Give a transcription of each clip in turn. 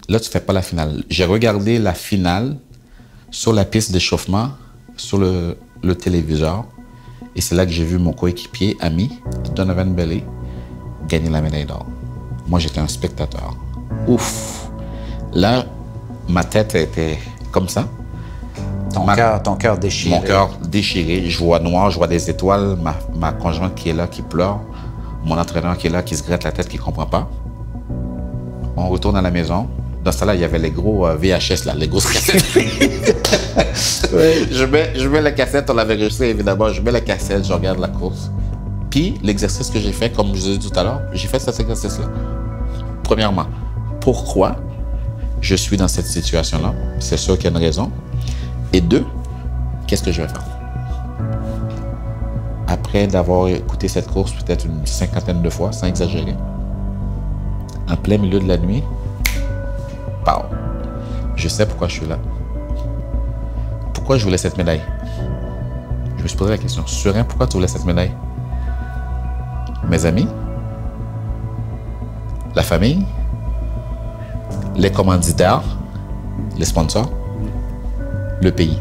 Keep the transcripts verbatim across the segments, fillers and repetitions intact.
là, tu ne fais pas la finale. J'ai regardé la finale sur la piste d'échauffement, sur le, le téléviseur. Et c'est là que j'ai vu mon coéquipier, ami, Donovan Bailey, gagner la médaille d'or. Moi, j'étais un spectateur. Ouf! Là, ma tête était comme ça. Ton ma... cœur, ton cœur déchiré. Mon cœur déchiré. Je vois noir, je vois des étoiles. Ma, ma conjointe qui est là, qui pleure. Mon entraîneur qui est là, qui se gratte la tête, qui ne comprend pas. On retourne à la maison. Dans ce temps-là, il y avait les gros euh, V H S, là, les grosses cassettes. Oui. je, mets, je mets la cassette, on l'avait réussi évidemment. Je mets la cassette, je regarde la course. Puis, l'exercice que j'ai fait, comme je vous ai dit tout à l'heure, j'ai fait cet exercice-là. Premièrement, pourquoi je suis dans cette situation-là? C'est sûr qu'il y a une raison. Et deux, qu'est-ce que je vais faire? Après d'avoir écouté cette course peut-être une cinquantaine de fois, sans exagérer, en plein milieu de la nuit, pow, je sais pourquoi je suis là. Pourquoi je voulais cette médaille? Je me suis posé la question. Surin, pourquoi tu voulais cette médaille? Mes amis, la famille, les commanditaires, les sponsors, le pays.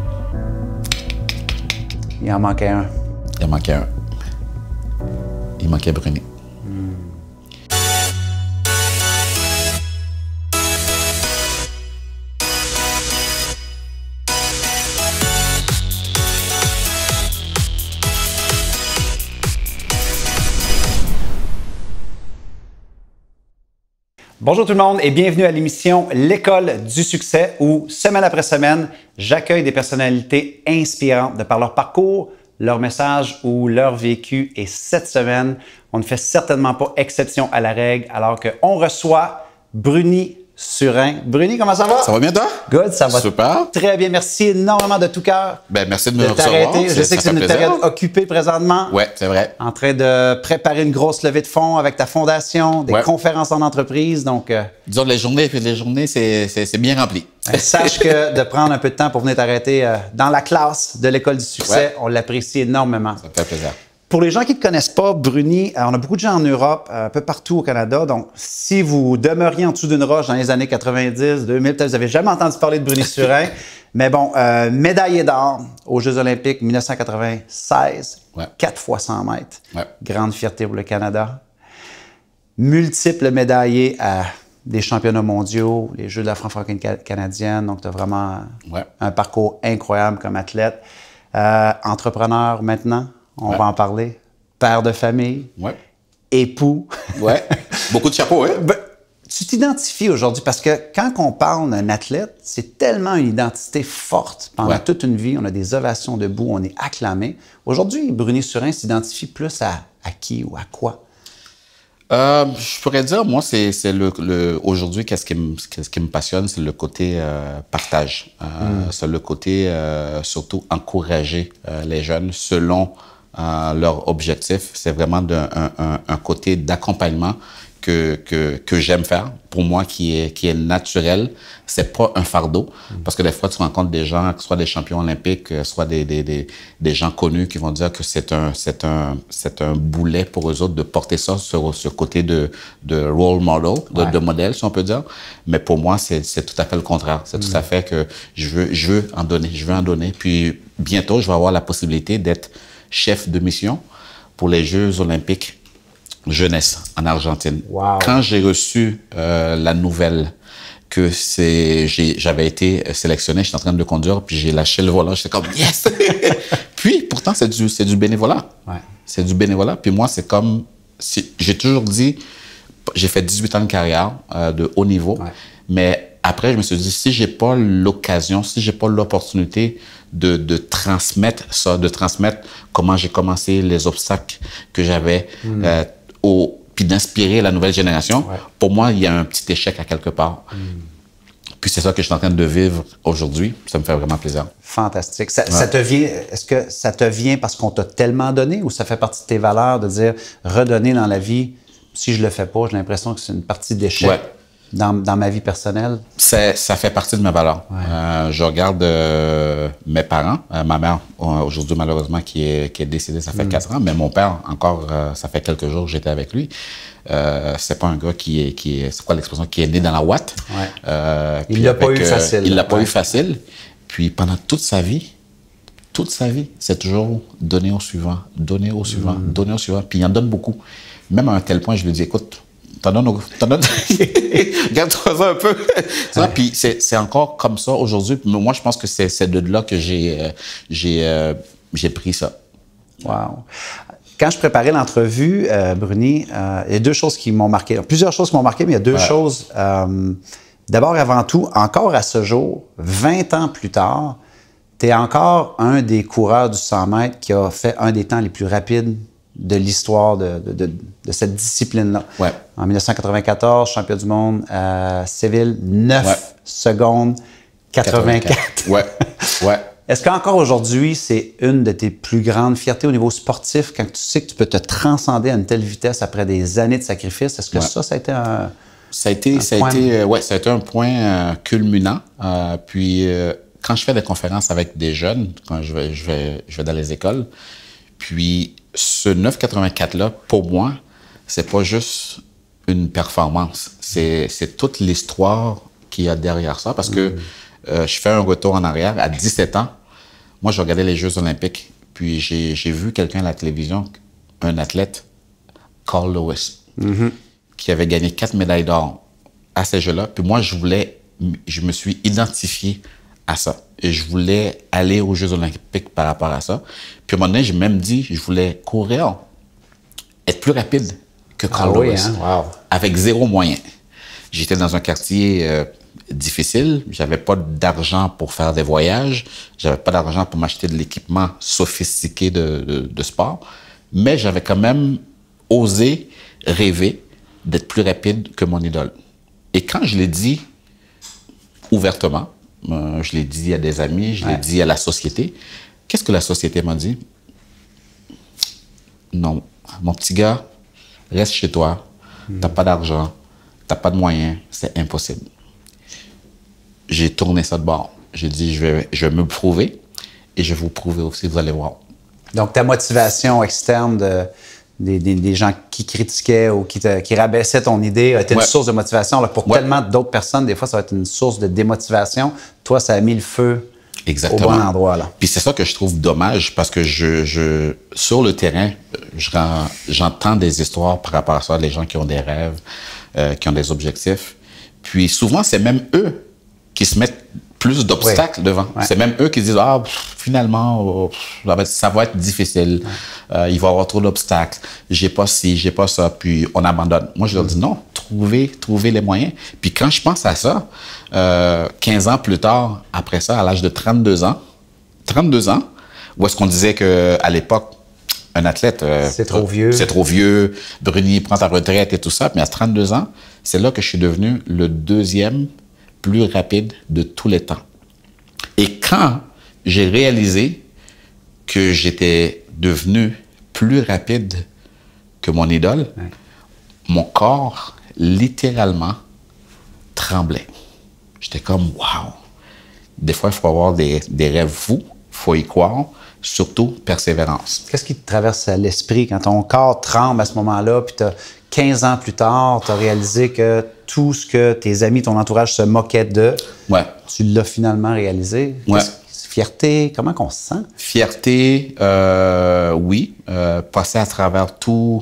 Il en manquait un. Il en manquait un. Il manquait Bruni. Mm. Bonjour tout le monde et bienvenue à l'émission L'École du succès où, semaine après semaine, j'accueille des personnalités inspirantes de par leur parcours, leur message ou leur vécu. Et cette semaine, on ne fait certainement pas exception à la règle alors qu'on reçoit Bruni Surin. Bruni, comment ça va? Ça va bien, toi? Good, ça va super. Très bien. Merci énormément de tout cœur. Ben, merci de me recevoir. Je sais que c'est une période occupée présentement. Oui, c'est vrai. En train de préparer une grosse levée de fonds avec ta fondation, des ouais. conférences en entreprise. Donc, euh, disons, les journées, puis les journées, c'est bien rempli. Sache que de prendre un peu de temps pour venir t'arrêter euh, dans la classe de l'École du succès, ouais. on l'apprécie énormément. Ça me fait plaisir. Pour les gens qui ne te connaissent pas, Bruni, on a beaucoup de gens en Europe, un peu partout au Canada. Donc, si vous demeuriez en dessous d'une roche dans les années quatre-vingt-dix, deux mille, peut-être vous n'avez jamais entendu parler de Bruni Surin. Mais bon, euh, médaillé d'or aux Jeux olympiques mille neuf cent quatre-vingt-seize, ouais. quatre fois cent mètres. Ouais. Grande fierté pour le Canada. Multiples médaillés à des championnats mondiaux, les Jeux de la francophonie canadienne. Donc, tu as vraiment ouais. un parcours incroyable comme athlète. Euh, entrepreneur maintenant. On ouais. va en parler. Père de famille, ouais. époux. Ouais. Beaucoup de chapeaux, hein? Ben, tu t'identifies aujourd'hui parce que quand on parle d'un athlète, c'est tellement une identité forte. Pendant ouais. toute une vie, on a des ovations debout, on est acclamé. Aujourd'hui, Bruni Surin s'identifie plus à, à qui ou à quoi? Euh, je pourrais dire, moi, c'est le, le aujourd'hui, qu'est-ce qui me, qu'est-ce qui me passionne, c'est le côté euh, partage. Euh, mm. C'est le côté euh, surtout encourager euh, les jeunes selon euh, leur objectif. C'est vraiment de, un, un, un côté d'accompagnement que, que, que j'aime faire. Pour moi, qui est, qui est naturel. C'est pas un fardeau. Mm. Parce que des fois, tu rencontres des gens, que ce soit des champions olympiques, soit des, des, des, des gens connus qui vont dire que c'est un, c'est un, c'est un boulet pour eux autres de porter ça sur ce côté de, de role model, de, ouais. de modèle, si on peut dire. Mais pour moi, c'est tout à fait le contraire. C'est mm. tout à fait que je veux, je veux en donner, je veux en donner. Puis bientôt, je vais avoir la possibilité d'être chef de mission pour les Jeux olympiques jeunesse en Argentine. Wow. Quand j'ai reçu euh, la nouvelle que c'est, j'avais été sélectionné, j'étais en train de conduire, puis j'ai lâché le volant, j'étais comme yes. Puis pourtant c'est du c'est du bénévolat. Ouais. C'est du bénévolat. Puis moi c'est comme si, j'ai toujours dit, j'ai fait dix-huit ans de carrière euh, de haut niveau, ouais. mais après je me suis dit si j'ai pas l'occasion, si j'ai pas l'opportunité de, de transmettre ça, de transmettre comment j'ai commencé, les obstacles que j'avais. Mm. Euh, Au, puis d'inspirer la nouvelle génération, ouais. pour moi, il y a un petit échec à quelque part. Mm. Puis c'est ça que je suis en train de vivre aujourd'hui. Ça me fait vraiment plaisir. Fantastique. Ça, ouais. ça te vient, est-ce que ça te vient parce qu'on t'a tellement donné ou ça fait partie de tes valeurs de dire redonner dans la vie, si je le fais pas, j'ai l'impression que c'est une partie d'échec? Ouais. dans, dans ma vie personnelle? Ça fait partie de mes valeurs. Ouais. Euh, je regarde euh, mes parents, euh, ma mère, aujourd'hui malheureusement, qui est, qui est décédée, ça fait quatre mm. ans, mais mon père, encore, euh, ça fait quelques jours que j'étais avec lui. Euh, c'est pas un gars qui est, qui est c'est quoi l'expression, qui est né dans la ouate. Ouais. Euh, il l'a pas eu euh, facile. Il l'a pas ouais. eu facile. Puis pendant toute sa vie, toute sa vie, c'est toujours donner au suivant, donner au suivant, mm. donner au suivant. Puis il en donne beaucoup. Même à un tel point, je lui dis, écoute, t'en donnes, t'en donnes, regarde-toi ça un peu. Ouais. Puis c'est encore comme ça aujourd'hui. Moi, je pense que c'est de là que j'ai euh, j'ai euh, j'ai pris ça. Wow. Quand je préparais l'entrevue, euh, Bruni, euh, il y a deux choses qui m'ont marqué. Plusieurs choses qui m'ont marqué, mais il y a deux ouais. choses. Euh, D'abord, avant tout, encore à ce jour, vingt ans plus tard, tu es encore un des coureurs du cent mètres qui a fait un des temps les plus rapides de l'histoire de, de, de, de cette discipline-là. Ouais. En mille neuf cent quatre-vingt-quatorze, champion du monde à Séville, neuf ouais. secondes quatre-vingt-quatre. quatre-vingt-quatre. Ouais, ouais. Est-ce qu'encore aujourd'hui, c'est une de tes plus grandes fiertés au niveau sportif quand tu sais que tu peux te transcender à une telle vitesse après des années de sacrifice? Est-ce que ouais. ça, ça a été un... Ça a été, ça a été, euh, ouais, ça a été un point euh, culminant. Euh, puis, euh, quand je fais des conférences avec des jeunes, quand je vais, je vais, je vais dans les écoles, puis ce neuf quatre-vingt-quatre-là, pour moi, c'est pas juste une performance. C'est toute l'histoire qu'il y a derrière ça. Parce que euh, je fais un retour en arrière. À dix-sept ans, moi, je regardais les Jeux olympiques. Puis j'ai vu quelqu'un à la télévision, un athlète, Carl Lewis, mm-hmm. qui avait gagné quatre médailles d'or à ces Jeux-là. Puis moi, je voulais, je me suis identifié à ça. Et je voulais aller aux Jeux olympiques par rapport à ça. Puis à un moment donné, j'ai même dit, je voulais courir, être plus rapide que Carl ah Lewis, oui, hein? Wow. avec zéro moyen. J'étais dans un quartier euh, difficile. J'avais pas d'argent pour faire des voyages. J'avais pas d'argent pour m'acheter de l'équipement sophistiqué de, de, de sport. Mais j'avais quand même osé rêver d'être plus rapide que mon idole. Et quand je l'ai dit ouvertement, euh, je l'ai dit à des amis, je l'ai ouais. dit à la société, qu'est-ce que la société m'a dit? Non, mon petit gars, reste chez toi, mmh. t'as pas d'argent, t'as pas de moyens, c'est impossible. J'ai tourné ça de bord. J'ai dit, je vais, je vais me prouver et je vais vous prouver aussi, vous allez voir. Donc, ta motivation externe de... Des, des, des gens qui critiquaient ou qui, te, qui rabaissaient ton idée a été ouais. une source de motivation. Là, pour ouais. tellement d'autres personnes, des fois, ça va être une source de démotivation. Toi, ça a mis le feu Exactement. Au bon endroit. Là. Puis c'est ça que je trouve dommage parce que je, je sur le terrain, j'entends des histoires par rapport à ça, les gens qui ont des rêves, euh, qui ont des objectifs. Puis souvent, c'est même eux qui se mettent plus d'obstacles oui. devant. Ouais. C'est même eux qui disent « Ah, pff, finalement, oh, pff, ça va être difficile. Ouais. Euh, il va y avoir trop d'obstacles. J'ai pas ci, j'ai pas ça. » Puis on abandonne. Moi, je leur dis « Non, trouvez, trouvez les moyens. » Puis quand je pense à ça, euh, quinze ans plus tard, après ça, à l'âge de trente-deux ans, trente-deux ans, où est-ce qu'on disait qu'à l'époque, un athlète... Euh, c'est trop vieux. C'est trop vieux. Bruni prend ta retraite et tout ça. Mais à trente-deux ans, c'est là que je suis devenu le deuxième plus rapide de tous les temps. Et quand j'ai réalisé que j'étais devenu plus rapide que mon idole, ouais. mon corps, littéralement, tremblait. J'étais comme, wow! Des fois, il faut avoir des, des rêves fous, il faut y croire, surtout persévérance. Qu'est-ce qui te traverse à l'esprit quand ton corps tremble à ce moment-là, puis tu as quinze ans plus tard, tu as réalisé que tout ce que tes amis, ton entourage se moquaient de, ouais. tu l'as finalement réalisé? Ouais. Fierté, comment qu'on se sent? Fierté, euh, oui. Euh, passer à travers toute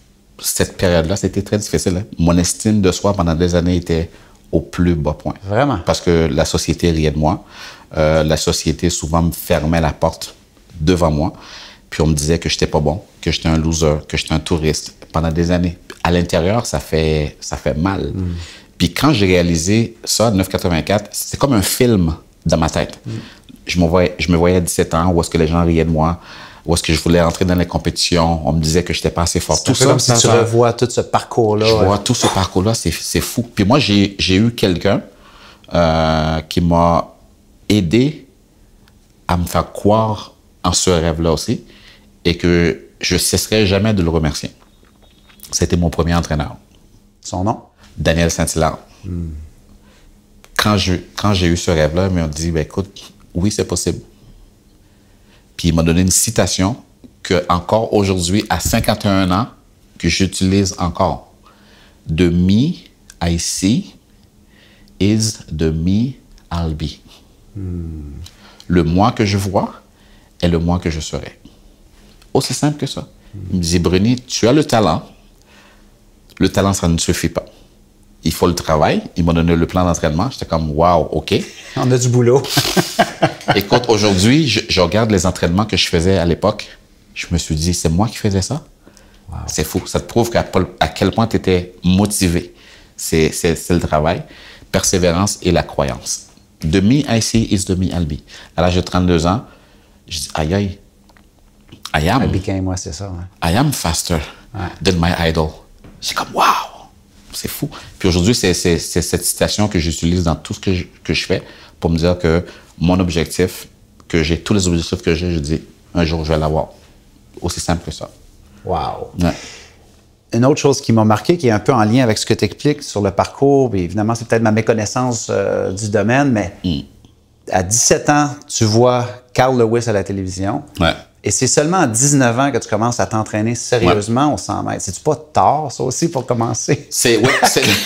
cette période-là, c'était très difficile. Hein? Mon estime de soi pendant des années était au plus bas point. Vraiment? Parce que la société riait de moi. Euh, la société souvent me fermait la porte devant moi. Puis on me disait que j'étais pas bon, que j'étais un loser, que j'étais un touriste pendant des années. À l'intérieur, ça fait, ça fait mal. Mm. Puis quand j'ai réalisé ça, neuf quatre-vingt-quatre, c'était comme un film dans ma tête. Mm. Je, me voyais, je me voyais à dix-sept ans, où est-ce que les gens riaient de moi, où est-ce que je voulais entrer dans les compétitions, on me disait que je n'étais pas assez fort. Tout ça, comme si tu revois tout ce parcours-là. Je ouais. vois tout ce parcours-là, c'est fou. Puis moi, j'ai eu quelqu'un euh, qui m'a aidé à me faire croire en ce rêve-là aussi et que je ne cesserai jamais de le remercier. C'était mon premier entraîneur. Son nom? Daniel Saint-Hilaire. Mm. Quand je, quand j'ai eu ce rêve-là, ils m'ont dit, ben, écoute, oui, c'est possible. Puis il m'a donné une citation que encore aujourd'hui, à cinquante et un ans, que j'utilise encore. The me I see is the me I'll be. Mm. Le moi que je vois est le moi que je serai. Aussi simple que ça. Mm. Il me dit, Bruni, tu as le talent. Le talent, ça ne suffit pas. Il faut le travail. Il m'a donné le plan d'entraînement. J'étais comme, wow, OK. On a du boulot. Écoute, aujourd'hui, je, je regarde les entraînements que je faisais à l'époque. Je me suis dit, c'est moi qui faisais ça? Wow. C'est fou. Ça te prouve qu'à à quel point tu étais motivé. C'est le travail, persévérance et la croyance. The me I see is the me I'll be. À l'âge de trente-deux ans, je dis, aïe, aïe, I am. I became, ouais, c'est ça. Ouais. I am faster ouais. than my idol. J'ai comme, wow! C'est fou. Puis aujourd'hui, c'est cette citation que j'utilise dans tout ce que je, que je fais pour me dire que mon objectif, que j'ai tous les objectifs que j'ai, je dis, un jour, je vais l'avoir. Aussi simple que ça. Wow! Ouais. Une autre chose qui m'a marqué, qui est un peu en lien avec ce que tu expliques sur le parcours, puis évidemment, c'est peut-être ma méconnaissance euh, du domaine, mais mm. à dix-sept ans, tu vois Carl Lewis à la télévision. Ouais. Et c'est seulement à dix-neuf ans que tu commences à t'entraîner sérieusement ouais. au cent mètres. C'est-tu pas tard, ça aussi, pour commencer? C'est, oui.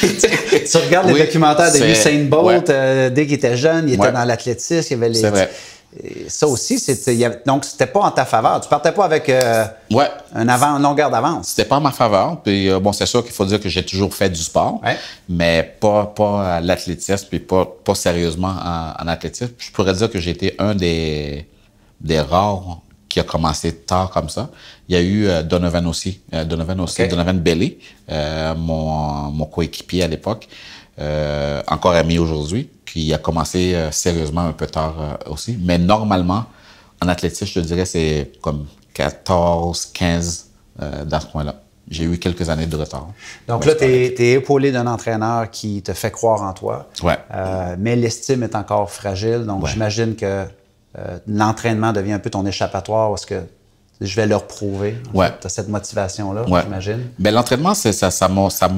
Tu regardes oui, les documentaires de Usain Bolt, ouais. euh, dès qu'il était jeune, il était ouais. dans l'athlétisme, il y avait les... C'est vrai. Et ça aussi, c'était, donc c'était pas en ta faveur. Tu partais pas avec euh, ouais. un avant, une longueur d'avance. C'était pas en ma faveur. Puis euh, bon, c'est sûr qu'il faut dire que j'ai toujours fait du sport, ouais. mais pas, pas à l'athlétisme, puis pas, pas sérieusement en, en athlétisme. Je pourrais dire que j'ai été un des, des rares qui a commencé tard comme ça. Il y a eu euh, Donovan aussi, euh, Donovan aussi, okay. Donovan Bailey, euh, mon, mon coéquipier à l'époque, euh, encore ami aujourd'hui, qui a commencé euh, sérieusement un peu tard euh, aussi. Mais normalement, en athlétisme, je te dirais, c'est comme quatorze, quinze euh, dans ce coin-là. J'ai eu quelques années de retard. Donc là, tu es épaulé d'un entraîneur qui te fait croire en toi. Ouais. Euh, mais l'estime est encore fragile. Donc ouais. j'imagine que euh, l'entraînement devient un peu ton échappatoire parce que je vais leur prouver. Ouais. Tu as cette motivation-là, ouais. j'imagine. Mais l'entraînement, ça m'a ça m'a ça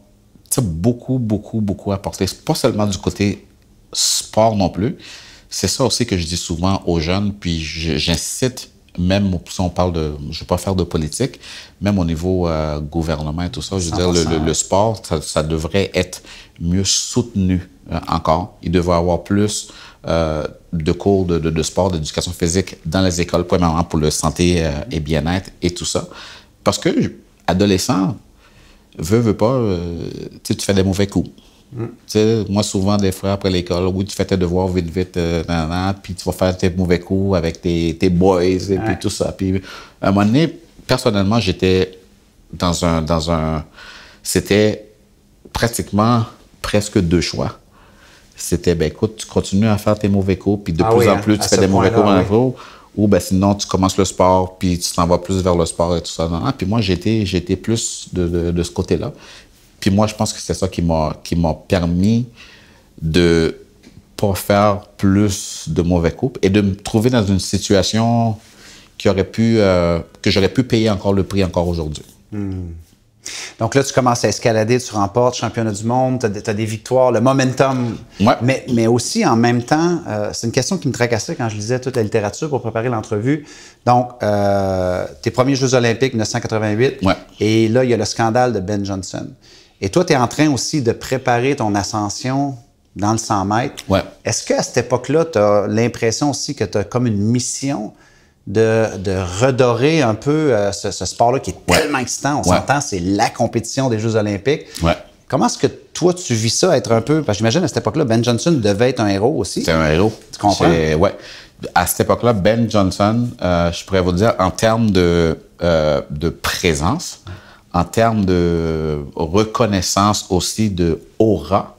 beaucoup, beaucoup, beaucoup apporté. Pas seulement du côté sport non plus. C'est ça aussi que je dis souvent aux jeunes, puis j'incite, même si on parle de, je ne vais pas faire de politique, même au niveau euh, gouvernement et tout ça, je veux dire, le, le, le sport, ça, ça devrait être mieux soutenu euh, encore. Il devrait y avoir plus euh, de cours de, de, de sport, d'éducation physique dans les écoles, premièrement pour le santé euh, et bien-être et tout ça. Parce que, adolescent, veux, veux pas, euh, tu fais des mauvais coups. Mm. Tu sais, moi, souvent, des fois, après l'école, oui, tu fais tes devoirs vite, vite, euh, nan, nan, puis tu vas faire tes mauvais coups avec tes, tes boys et ouais. puis tout ça. Puis, à un moment donné, personnellement, j'étais dans un, dans un... C'était pratiquement presque deux choix. C'était, ben écoute, tu continues à faire tes mauvais coups, puis de ah plus oui, en plus, hein, tu fais des mauvais coups dans oui. le cours. Ou ben sinon, tu commences le sport, puis tu t'en vas plus vers le sport et tout ça. Ah, puis moi, j'étais j'étais plus de, de, de ce côté-là. Puis moi, je pense que c'est ça qui m'a qui m'a permis de pas faire plus de mauvais coups et de me trouver dans une situation qui aurait pu, euh, que j'aurais pu payer encore le prix encore aujourd'hui. Hmm. Donc là, tu commences à escalader, tu remportes championnat du monde, tu as des victoires, le momentum. Ouais. Mais, mais aussi, en même temps, euh, c'est une question qui me tracassait quand je lisais toute la littérature pour préparer l'entrevue. Donc, euh, tes premiers Jeux olympiques, mille neuf cent quatre-vingt-huit, ouais. et là, il y a le scandale de Ben Johnson. Et toi, tu es en train aussi de préparer ton ascension dans le cent mètres. Ouais. Est-ce qu'à cette époque-là, tu as l'impression aussi que tu as comme une mission de, de redorer un peu euh, ce, ce sport-là qui est ouais. tellement excitant? On ouais. s'entend, c'est la compétition des Jeux olympiques. Ouais. Comment est-ce que toi, tu vis ça, être un peu... Parce que j'imagine, à cette époque-là, Ben Johnson devait être un héros aussi. C'est un héros. Tu comprends? Oui. À cette époque-là, Ben Johnson, euh, je pourrais vous dire, en termes de, euh, de présence, en termes de reconnaissance aussi, de aura,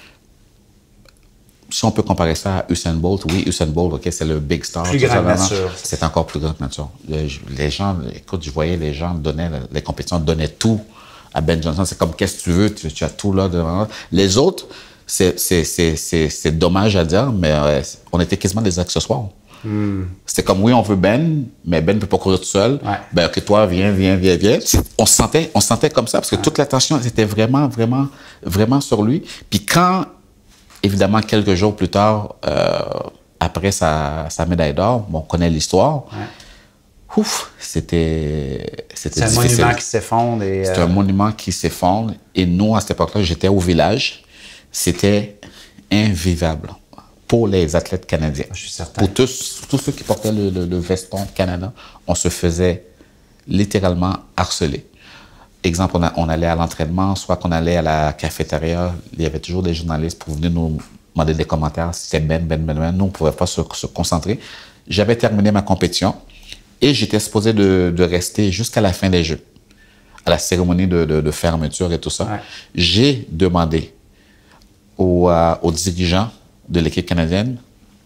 si on peut comparer ça à Usain Bolt, oui, Usain Bolt, OK, c'est le big star. Plus grande nature. C'est encore plus grande nature. Les gens, écoute, je voyais les gens donner, les compétitions donnaient tout à Ben Johnson. C'est comme, qu'est-ce que tu veux? Tu, tu as tout là devant. Les autres, c'est dommage à dire, mais euh, on était quasiment des accessoires. Mm. C'était comme, oui, on veut Ben, mais Ben ne peut pas courir tout seul. Ouais. Ben, ok, toi, viens, viens, viens, viens. On se sentait, on se sentait comme ça parce que ouais. toute l'attention était vraiment, vraiment, vraiment sur lui. Puis quand, évidemment, quelques jours plus tard, euh, après sa, sa médaille d'or, bon, on connaît l'histoire. Ouais. Ouf, c'était C'est un monument qui s'effondre. Et, C'est euh... un monument qui s'effondre. Et nous, à cette époque-là, j'étais au village. C'était invivable pour les athlètes canadiens. Je suis certain. Pour tous, tous ceux qui portaient le, le, le veston Canada, on se faisait littéralement harceler. Exemple, on, a, on allait à l'entraînement, soit qu'on allait à la cafétéria, il y avait toujours des journalistes pour venir nous demander des commentaires. Si c'était Ben, Ben, Ben, Ben, nous, on ne pouvait pas se, se concentrer. J'avais terminé ma compétition. Et j'étais supposé de, de rester jusqu'à la fin des Jeux, à la cérémonie de, de, de fermeture et tout ça. Ouais. J'ai demandé aux, euh, aux dirigeants de l'équipe canadienne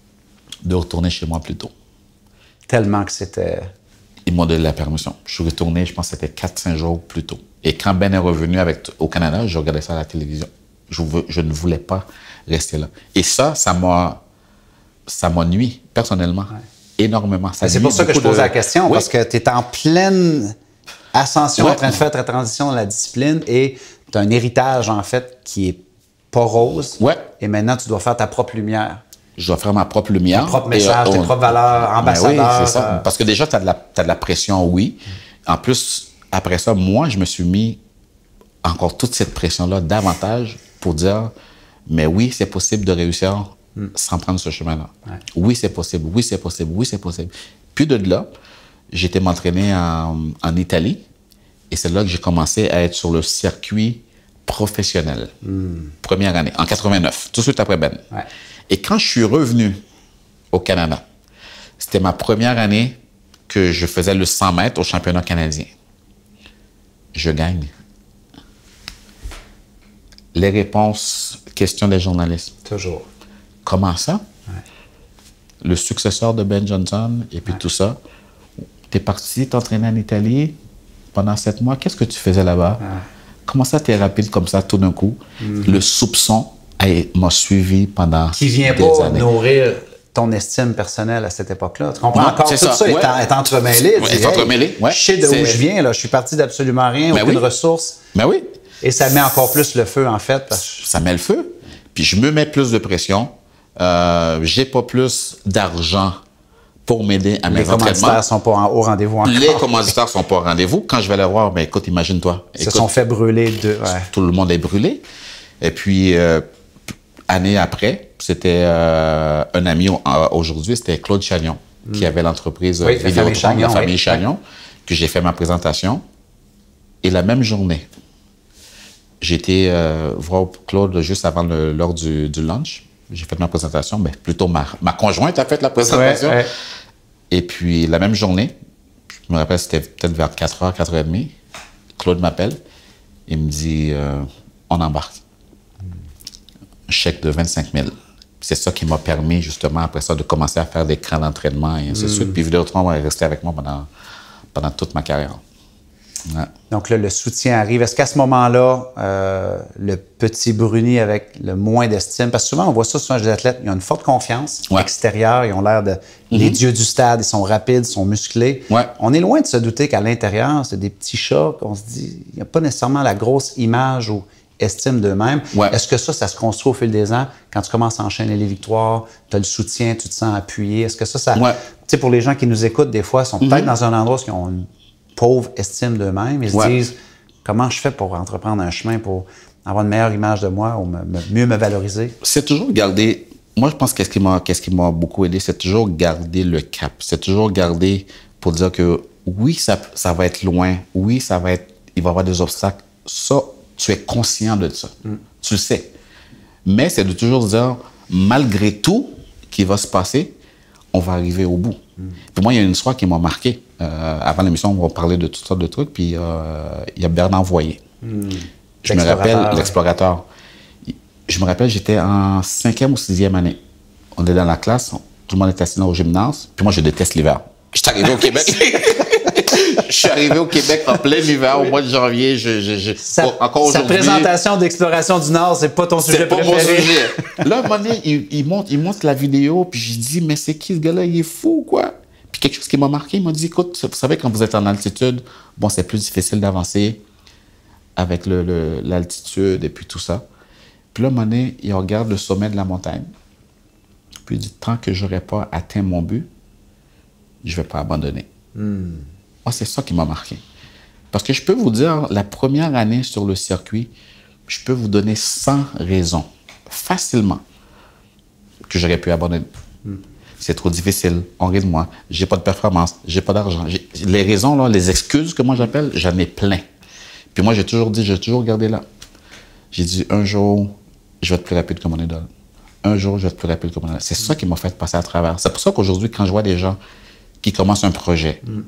de retourner chez moi plus tôt. Tellement que c'était... Ils m'ont donné la permission. Je suis retourné, je pense que c'était quatre cinq jours plus tôt. Et quand Ben est revenu avec, au Canada, je regardais ça à la télévision. Je, veux, je ne voulais pas rester là. Et ça, ça m'a, ça m'a nuit, personnellement. Ouais. Énormément. C'est pour ça que je pose de... la question, oui. Parce que tu es en pleine ascension, ouais. en train de faire ta transition dans la discipline et tu as un héritage, en fait, qui est pas rose. Ouais. Et maintenant, tu dois faire ta propre lumière. Je dois faire ma propre lumière. Tes propres messages, et, euh, tes on... propres valeurs, ambassadeur. Ben oui, c'est ça. Euh... Parce que déjà, tu as, as de la pression, oui. En plus, après ça, moi, je me suis mis encore toute cette pression-là davantage pour dire, mais oui, c'est possible de réussir sans prendre ce chemin-là. Ouais. Oui, c'est possible, oui, c'est possible, oui, c'est possible. Puis de là, j'étais m'entraîner en, en Italie et c'est là que j'ai commencé à être sur le circuit professionnel. Mm. Première année, en quatre-vingt-neuf, tout de suite après Ben. Ouais. Et quand je suis revenu au Canada, c'était ma première année que je faisais le cent mètres au championnat canadien. Je gagne. Les réponses, questions des journalistes. Toujours. Comment ça? Ouais. Le successeur de Ben Johnson et puis ouais. tout ça. Tu es parti t'entraîner en Italie pendant sept mois. Qu'est-ce que tu faisais là-bas? Ouais. Comment ça, tu es rapide comme ça tout d'un coup? Mm-hmm. Le soupçon m'a suivi pendant Qui vient des pas années. Nourrir ton estime personnelle à cette époque-là. Tu comprends? Non, encore tout ça, ça ouais. est, est entremêlé. Ouais, est entremêlé. Ouais. Je sais d'où je viens. Là. Je suis parti d'absolument rien, ben aucune oui. ressource. Ben oui. Et ça met encore plus le feu, en fait. Parce... Ça met le feu. Puis je me mets plus de pression. Euh, j'ai pas plus d'argent pour m'aider à mes entraînements. Les commanditaires sont pas au rendez-vous encore. Les commanditaires sont pas au rendez-vous. Quand je vais les voir, ben écoute, imagine-toi. Ils se sont fait brûler de... Ouais. Tout le monde est brûlé. Et puis, euh, année après, c'était euh, un ami euh, aujourd'hui, c'était Claude Chagnon, mm. qui avait l'entreprise oui, Vidéotron, la famille, la famille oui. Chagnon, oui. que j'ai fait ma présentation. Et la même journée, j'ai été euh, voir Claude juste avant le, l'heure du, du lunch. J'ai fait ma présentation, mais plutôt ma, ma conjointe a fait la présentation. Ouais, ouais. Et puis, la même journée, je me rappelle, c'était peut-être vers quatre heures, quatre heures trente, Claude m'appelle, il me dit euh, on embarque. Un chèque de vingt-cinq mille. C'est ça qui m'a permis, justement, après ça, de commencer à faire des crans d'entraînement et ainsi de mm. suite. Puis, Vidéotron va rester avec moi pendant, pendant toute ma carrière. Ouais. Donc là, le soutien arrive. Est-ce qu'à ce moment-là, euh, le petit Bruni avec le moins d'estime, parce que souvent, on voit ça souvent chez les athlètes, ils ont une forte confiance ouais. extérieure, ils ont l'air de... Mm-hmm. Les dieux du stade, ils sont rapides, ils sont musclés. Ouais. On est loin de se douter qu'à l'intérieur, c'est des petits chats, qu'on se dit, il n'y a pas nécessairement la grosse image ou estime d'eux-mêmes. Ouais. Est-ce que ça, ça se construit au fil des ans? Quand tu commences à enchaîner les victoires, tu as le soutien, tu te sens appuyé. Est-ce que ça, ça... Ouais. Tu sais, pour les gens qui nous écoutent, des fois, ils sont mm-hmm. peut-être dans un endroit où ils ont une pauvre estime d'eux-mêmes. Ils se ouais. disent, comment je fais pour entreprendre un chemin, pour avoir une meilleure image de moi ou me, me, mieux me valoriser? C'est toujours garder... Moi, je pense que qu'est-ce qui m'a, qu'est-ce qui m'a beaucoup aidé, c'est toujours garder le cap. C'est toujours garder pour dire que oui, ça, ça va être loin. Oui, ça va être... Il va y avoir des obstacles. Ça, tu es conscient de ça. Mm. Tu le sais. Mais c'est de toujours dire, malgré tout qui va se passer, on va arriver au bout. Mm. Puis moi, il y a une histoire qui m'a marqué. Euh, avant l'émission, on va parler de toutes sortes de trucs. Puis euh, il y a Bernard Voyer. Mm. Je me rappelle, l'explorateur. Je me rappelle, j'étais en cinquième ou sixième année. On est dans la classe, tout le monde est assis au gymnase. Puis moi, je déteste l'hiver. Je suis arrivé au Québec. je suis arrivé au Québec en plein hiver, au mois de janvier. Je, je, je, sa, encore sa aujourd'hui. présentation d'exploration du Nord, c'est pas ton sujet pas préféré. Mon sujet. Là, à un moment donné, il, il, montre, il montre la vidéo, puis je dis, mais c'est qui ce gars-là? Il est fou, quoi? Puis quelque chose qui m'a marqué, il m'a dit, écoute, vous savez, quand vous êtes en altitude, bon, c'est plus difficile d'avancer avec le, le, l'altitude et puis tout ça. Puis là, à un moment donné, il regarde le sommet de la montagne. Puis il dit, tant que je n'aurai pas atteint mon but, je ne vais pas abandonner. Mm. Moi, c'est ça qui m'a marqué. Parce que je peux vous dire, la première année sur le circuit, je peux vous donner cent raisons, facilement, que j'aurais pu abandonner. Mm. C'est trop difficile, on rit de moi, j'ai pas de performance, j'ai pas d'argent. J'ai... Les raisons, là, les excuses que moi j'appelle, j'en ai plein. Puis moi, j'ai toujours dit, j'ai toujours gardé là. J'ai dit, un jour, je vais être plus rapide que mon idole. Un jour, je vais être plus rapide que mon idole. C'est ça qui m'a fait passer à travers. C'est pour ça qu'aujourd'hui, quand je vois des gens qui commencent un projet, mm.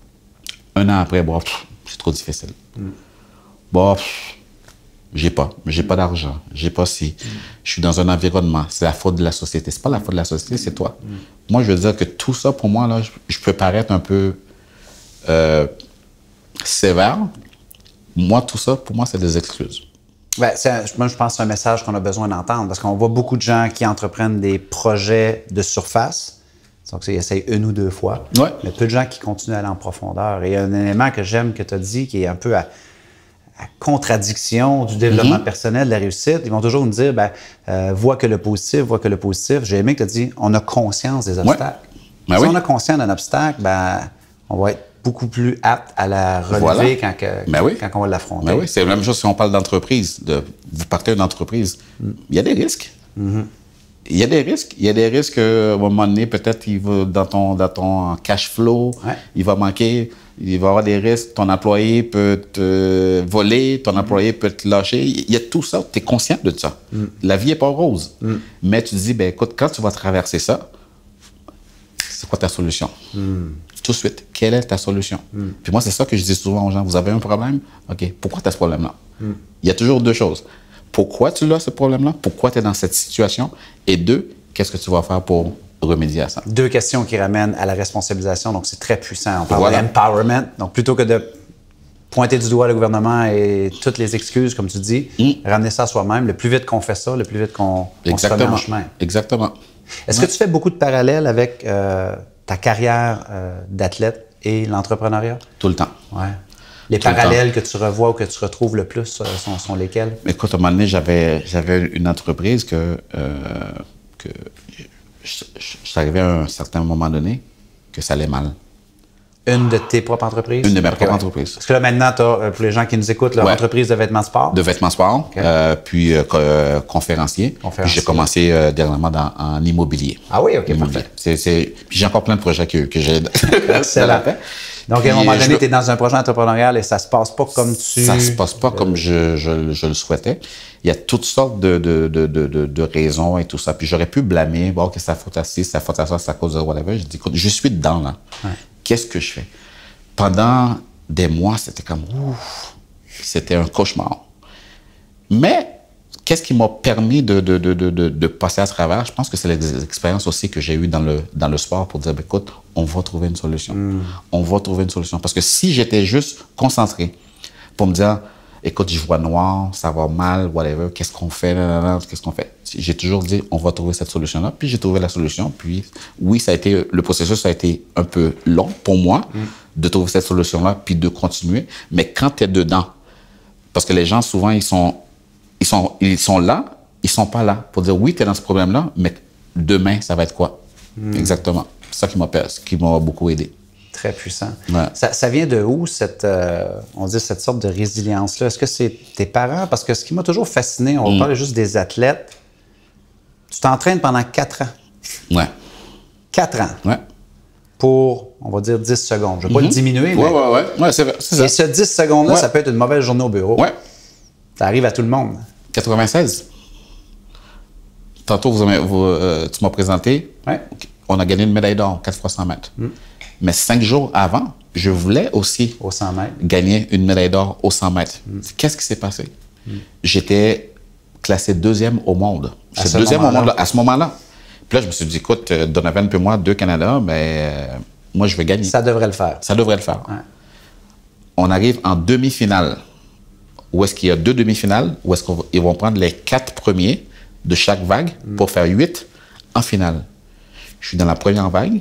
un an après, bon, pff, c'est trop difficile. Mm. Bon, pff, j'ai pas. J'ai pas d'argent. J'ai pas si. Mm. Je suis dans un environnement. C'est la faute de la société. C'est pas la faute de la société, c'est toi. Mm. Moi, je veux dire que tout ça, pour moi, là, je, je peux paraître un peu euh, sévère. Moi, tout ça, pour moi, c'est des excuses. Ben, c'est, moi, je pense que c'est un message qu'on a besoin d'entendre parce qu'on voit beaucoup de gens qui entreprennent des projets de surface. Donc, ils essayent une ou deux fois. Ouais. Mais peu de gens qui continuent à aller en profondeur. Et il y a un élément que j'aime que tu as dit qui est un peu à, à contradiction du développement mm-hmm. personnel, de la réussite. Ils vont toujours nous dire, ben, euh, vois que le positif, vois que le positif. J'ai aimé que tu as dit, on a conscience des obstacles. Ouais. Ben si oui. on a conscience d'un obstacle, ben, on va être beaucoup plus apte à la relever voilà. quand, que, ben oui. quand on va l'affronter. Ben oui, c'est la même chose si on parle d'entreprise. De, vous partez d'une entreprise, mm. il y a des risques. Mm-hmm. Il y a des risques. Il y a des risques qu'à un moment donné, peut-être, il va, dans, ton, dans ton cash flow, ouais. il va manquer, il va y avoir des risques. Ton employé peut te voler, ton mm. employé peut te lâcher. Il y a tout ça. Tu es conscient de ça. Mm. La vie n'est pas rose. Mm. Mais tu te dis, ben écoute, quand tu vas traverser ça, c'est quoi ta solution? Mm. Tout de suite, quelle est ta solution? Mm. Puis moi, c'est ça que je dis souvent aux gens. Vous avez un problème? OK, pourquoi tu as ce problème-là? Mm. Il y a toujours deux choses. Pourquoi tu as ce problème-là? Pourquoi tu es dans cette situation? Et deux, qu'est-ce que tu vas faire pour remédier à ça? Deux questions qui ramènent à la responsabilisation. Donc, c'est très puissant. On parle voilà. d'empowerment. Donc, plutôt que de pointer du doigt le gouvernement et toutes les excuses, comme tu dis, mm. ramener ça à soi-même. Le plus vite qu'on fait ça, le plus vite qu'on, qu'on se remet en chemin. Exactement. Est-ce ouais. que tu fais beaucoup de parallèles avec euh, ta carrière euh, d'athlète et l'entrepreneuriat? Tout le temps. Ouais. Les Tout parallèles que tu revois ou que tu retrouves le plus euh, sont, sont lesquels? Écoute, à un moment donné, j'avais, j'avais une entreprise que, euh, que je, je, je suis arrivé à un certain moment donné que ça allait mal. Une de tes propres entreprises? Une de mes okay, propres ouais. entreprises. Parce que là, maintenant, t'as, pour les gens qui nous écoutent, leur ouais. entreprise de vêtements sport? De vêtements sport, okay. euh, puis euh, euh, conférencier. conférencier. Puis j'ai commencé euh, dernièrement dans, en immobilier. Ah oui, OK, immobilier. Parfait. C'est, c'est... Puis j'ai encore plein de projets que, que j'ai dans la paix. Donc, puis, à un moment donné, tu es dans un projet entrepreneurial et ça se passe pas comme tu... Ça se passe pas euh... comme je, je, je le souhaitais. Il y a toutes sortes de, de, de, de, de, de raisons et tout ça. Puis j'aurais pu blâmer, bon, que c'est la faute à ci, c'est la faute à ça, c'est à cause de whatever. Je dis, écoute, je suis dedans, là. Ouais. Qu'est-ce que je fais? Pendant des mois, c'était comme, ouf, c'était un cauchemar. Mais, qu'est-ce qui m'a permis de, de, de, de, de passer à travers? Je pense que c'est les expériences aussi que j'ai eues dans le, dans le sport pour dire, ben, écoute, on va trouver une solution. Mm. On va trouver une solution. Parce que si j'étais juste concentré pour me dire, écoute, je vois noir, ça va mal, whatever, qu'est-ce qu'on fait, là, là, là, qu'est-ce qu'on fait? J'ai toujours dit, on va trouver cette solution-là. Puis j'ai trouvé la solution. Puis oui, ça a été, le processus a été un peu long pour moi mm. de trouver cette solution-là, puis de continuer. Mais quand tu es dedans, parce que les gens, souvent, ils sont, ils sont, ils sont là, ils sont pas là pour dire, oui, tu es dans ce problème-là, mais demain, ça va être quoi? Mm. Exactement. C'est ça qui m'a, qui m'a beaucoup aidé. Très puissant. Ouais. Ça, ça vient de où, cette, euh, on dit cette sorte de résilience-là? Est-ce que c'est tes parents? Parce que ce qui m'a toujours fasciné, on mm. parle juste des athlètes. Tu t'entraînes pendant quatre ans. Ouais. Quatre ans. Ouais. Pour, on va dire, dix secondes. Je ne vais mm-hmm. pas le diminuer, mais... Oui, oui, oui. Ouais, c'est vrai. C'est ça. Et ce dix secondes-là, ouais. ça peut être une mauvaise journée au bureau. Oui. Ça arrive à tout le monde. quatre-vingt-seize. Tantôt, vous, vous, euh, tu m'as présenté. Ouais. On a gagné une médaille d'or, quatre fois cent mètres. Mm. Mais cinq jours avant, je voulais aussi au cent mètres. Gagner une médaille d'or au cent mètres. Mm. Qu'est-ce qui s'est passé? Mm. J'étais classé deuxième au monde. J'étais deuxième au monde là, à ce moment-là. Puis là, je me suis dit, écoute, Donovan puis moi, deux Canada, mais euh, moi, je vais gagner. Ça devrait le faire. Ça devrait le faire. Ouais. On arrive en demi-finale. Où est-ce qu'il y a deux demi-finales? Où est-ce qu'ils vont prendre les quatre premiers de chaque vague mm. pour faire huit en finale. Je suis dans la première vague.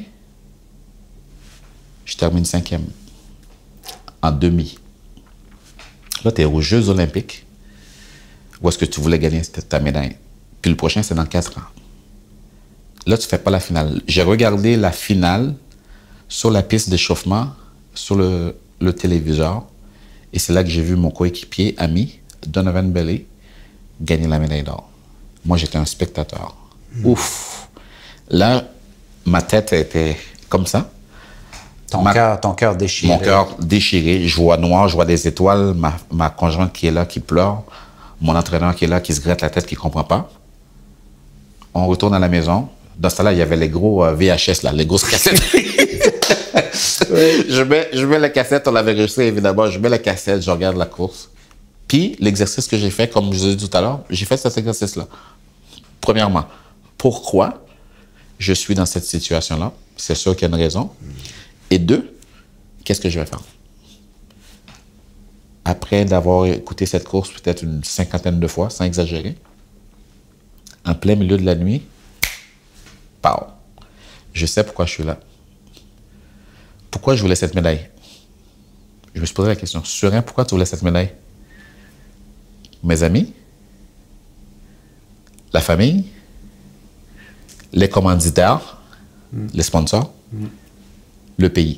Je termine cinquième. En demi. Là, tu es aux Jeux olympiques. Où est-ce que tu voulais gagner ta médaille? Puis le prochain, c'est dans quatre ans. Là, tu ne fais pas la finale. J'ai regardé la finale sur la piste d'échauffement, sur le, le téléviseur. Et c'est là que j'ai vu mon coéquipier, ami, Donovan Bailey, gagner la médaille d'or. Moi, j'étais un spectateur. Mmh. Ouf! Là, ma tête était comme ça. Ton cœur, ton cœur déchiré. Mon cœur déchiré. Je vois noir, je vois des étoiles. Ma, ma conjointe qui est là, qui pleure. Mon entraîneur qui est là, qui se gratte la tête, qui ne comprend pas. On retourne à la maison. Dans ce temps-là, il y avait les gros euh, V H S, là, les grosses cassettes. Oui. je, mets, je mets la cassette, on l'avait enregistré évidemment. Je mets la cassette, je regarde la course. Puis, l'exercice que j'ai fait, comme je vous ai dit tout à l'heure, j'ai fait cet exercice-là. Premièrement, pourquoi je suis dans cette situation-là? C'est sûr qu'il y a une raison. Et deux, qu'est-ce que je vais faire? Après d'avoir écouté cette course peut-être une cinquantaine de fois, sans exagérer, en plein milieu de la nuit, pow, je sais pourquoi je suis là. Pourquoi je voulais cette médaille? Je me suis posé la question. Surin, pourquoi tu voulais cette médaille? Mes amis, la famille, les commanditaires, mm. les sponsors, mm. le pays.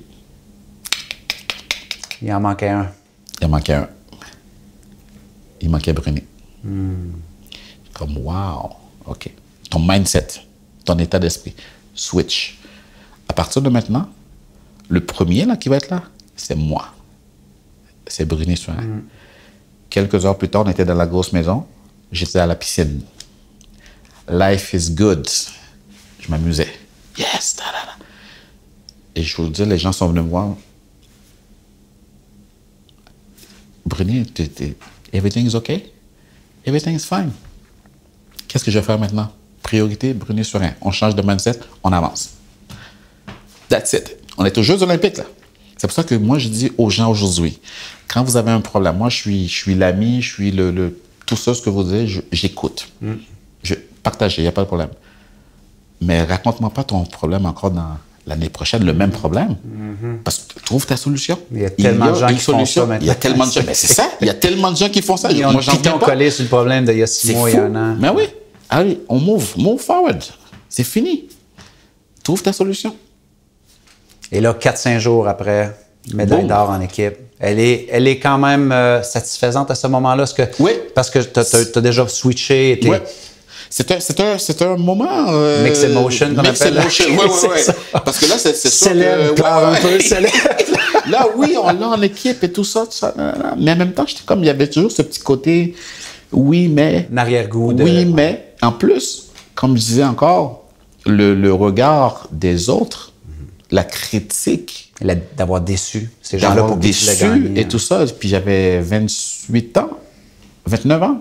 Il en manquait un. Il en manquait un. Il manquait Bruni. Mm. Comme, wow, OK. Ton mindset, ton état d'esprit, switch. À partir de maintenant, le premier là, qui va être là, c'est moi. C'est Bruni Surin. Mm. Quelques heures plus tard, on était dans la grosse maison. J'étais à la piscine. Life is good. Je m'amusais. Yes! Da, da, da. Et je vous le dis, les gens sont venus me voir. Bruni, t'es, t'es, everything is okay? Everything is fine. Qu'est-ce que je vais faire maintenant? Priorité, Bruni Surin. On change de mindset, on avance. That's it. On est aux Jeux olympiques, là. C'est pour ça que moi, je dis aux gens aujourd'hui, quand vous avez un problème, moi, je suis, je suis l'ami, je suis le, le, tout ça, ce que vous dites, je, j'écoute. Mm. Je partage, il n'y a pas de problème. Mais raconte-moi pas ton problème encore dans l'année prochaine, le même problème. Mm-hmm. Parce que trouve ta solution. Il y a tellement de gens qui font ça maintenant. Il y a tellement de gens. Mais c'est ça, il y a tellement de gens qui font ça. Ils ont piton collé sur le problème d'il y a six mois, il y en a. Mais oui. Allez, on move, move forward. C'est fini. Trouve ta solution. Et là, quatre cinq jours après, médaille d'or en équipe. Elle est, elle est quand même euh, satisfaisante à ce moment-là? Que, oui. Parce que tu as déjà switché. Oui. C'est un, c'est, un, c'est un moment... Euh, mix emotion, qu'on mix appelle. Mix emotion, oui, oui, oui. Parce que là, c'est, c'est sûr célèbre, que... Ouais, un peu, célèbre. Là, oui, on l'a en équipe et tout ça, tout ça. Mais en même temps, j'étais comme, il y avait toujours ce petit côté, oui, mais... Un arrière-goût. De... Oui, mais en plus, comme je disais encore, le, le regard des autres, la critique. La, d'avoir déçu ces gens-là pour qui tu l'as gagné. Et tout ça. Puis j'avais vingt-huit ans, vingt-neuf ans.